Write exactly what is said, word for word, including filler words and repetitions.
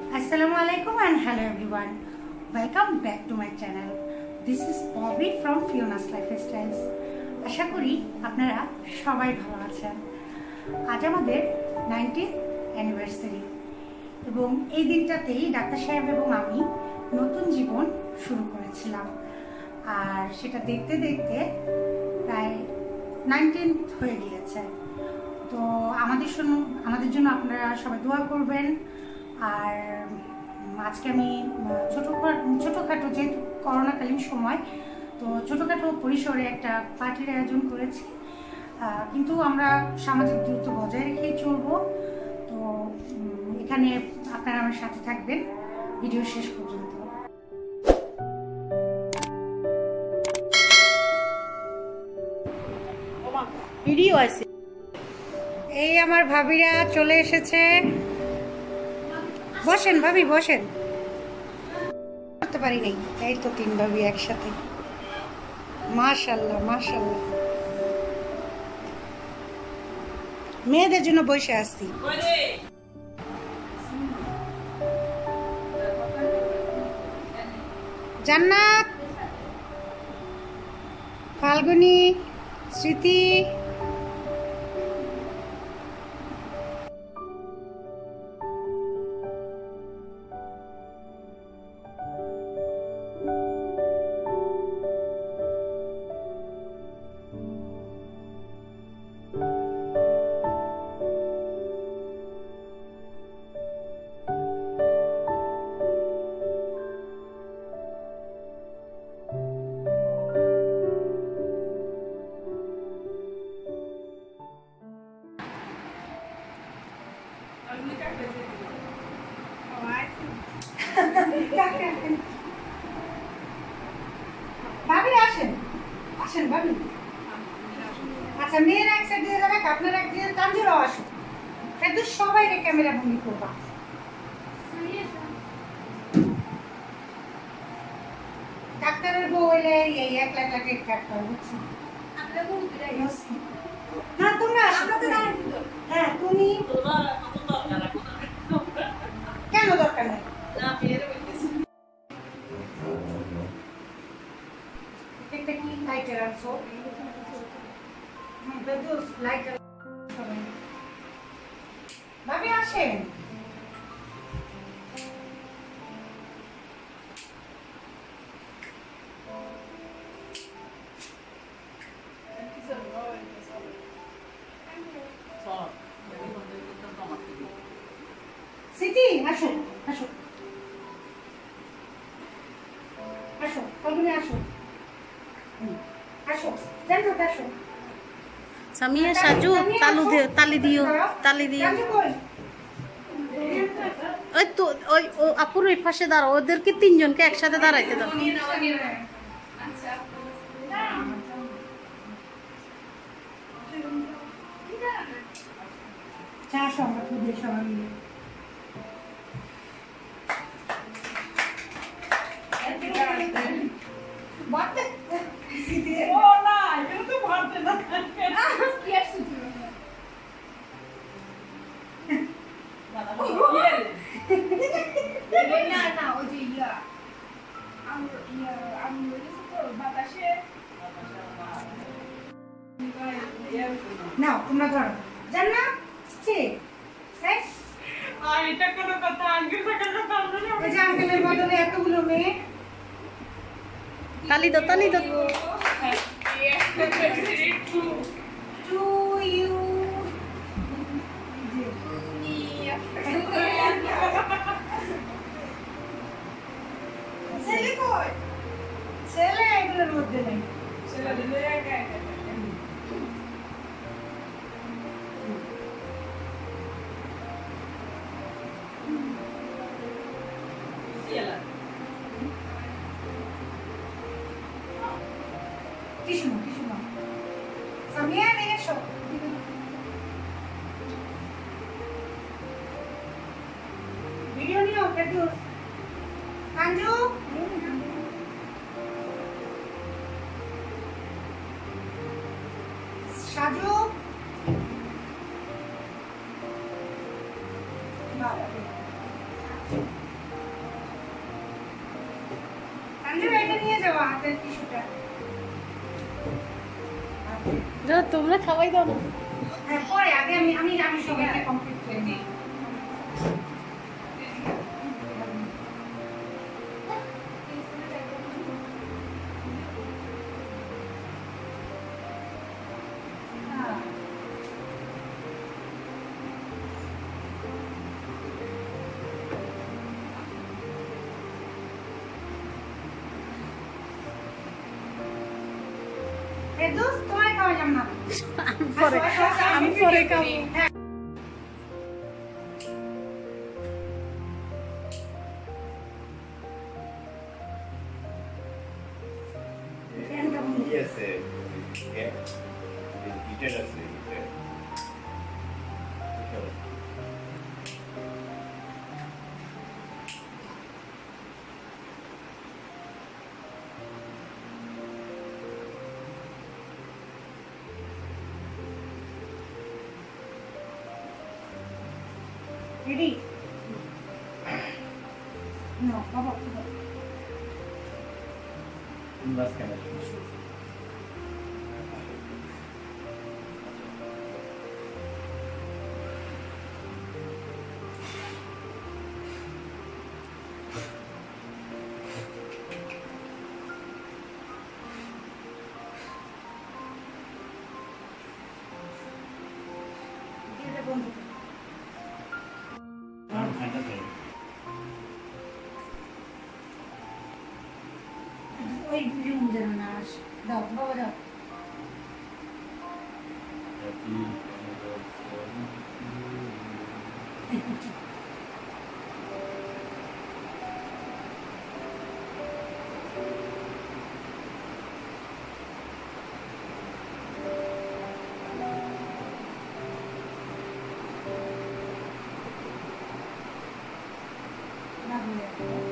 Assalamualaikum and hello everyone. Welcome back to my channel. This is Bobby from Fiona's Lifestyles. আশা করি আপনারা সবাই ভালো আছেন। আজ আমাদের নাইনটিন্থ অ্যানিভার্সারি এবং এই দিনটাতেই ডাক্তার সাহেব এবং আমি নতুন জীবন শুরু করেছিলাম। আর সেটা দেখতে দেখতে প্রায় নাইনটিন্থ হয়ে গিয়েছে। তো আমাদের জন্য আমাদের জন্য আপনারা সবাই দোয়া করবেন। আর আজকে আমি ছোটো ছোটোখাটো যেহেতু করোনাকালীন সময়, তো ছোটোখাটো পরিসরে একটা পার্টির আয়োজন করেছি, কিন্তু আমরা সামাজিক দূরত্ব বজায় রেখেই চলবো। তো এখানে আপনারা আমার সাথে থাকবেন ভিডিও শেষ পর্যন্ত। ভিডিও আছে, এই আমার ভাবিরা চলে এসেছে। বসেন ভাবি, বসেন। করতে পারি নাই, এই তো তিন ভাবি একসাথে। মাশাআল্লাহ মাশাআল্লাহ, মেয়েদের জন্য বসে আসছি। জান্নাত, ফাল্গুনি, স্মৃতি, ভাবি আসেন আসেন ভাবি। আচ্ছা, মেয়েরা এক সাইড দিয়ে যাবে, আপনারা এক দিয়ে, তানজিরাও আসুন। একদম সবাই ক্যামেরা বন্দি করবা। ডাক্তারের বউ হইলে এই এক লাখ লাখ কাটতে হবে, বুঝছেন? না তোমরা আসো। হ্যাঁ তুমি কেন দরকার নাই? একটা কি লাইটার আনছো? হ্যাঁ বেদু লাইটার ভাবি আসেন। সিটি আসো আসো আসো, ফাল্গুনি আসো আসো, জান্নাত আসো। সামিয়া সাজু, তালু দিও, তালি দিও, তালি দিও। ওই তো ওই আপুর ওই পাশে দাঁড়াও, ওদেরকে তিনজনকে একসাথে দাঁড়াইতে দাও। চা সবাই খুঁজে সবাই মিলে নাও তোমরা ধরো। জান্নাত ঠিক আর এটা কোনো কথা? আঙ্কেল থাকার কথা আমরা না, এই যে আঙ্কেলের বদলে এতগুলো মেয়ে। তালি দাও, তালি দাও। টু ইউ ছেলে কই? ছেলে এগুলোর মধ্যে নেই। ছেলে দিলে একা একা টিস্যু টিস্যু নাও। সামিয়া নিয়ে এসো। ভিডিও নিও কেটু। কাঞ্জু সাজু বাবা সঞ্জু এটা নিয়ে যাও হাতের টিস্যুটা। না তোমরা খাওয়াই দাও না। হ্যাঁ পরে আগে আমি আমি আমি সবাইকে কমপ্লিট করে দিই। ফেরদৌস তোমায় খাওয়ালাম না। আমি পরে আমি পরে খাবো। ই আছে হিটার আছে হিটার রেডি? নো বাবা মাঝখানে এটা বন্ধ করো। আর খাটা দেয় ওই রুম যেন না আসে। দাও বাবা দাও। না বলে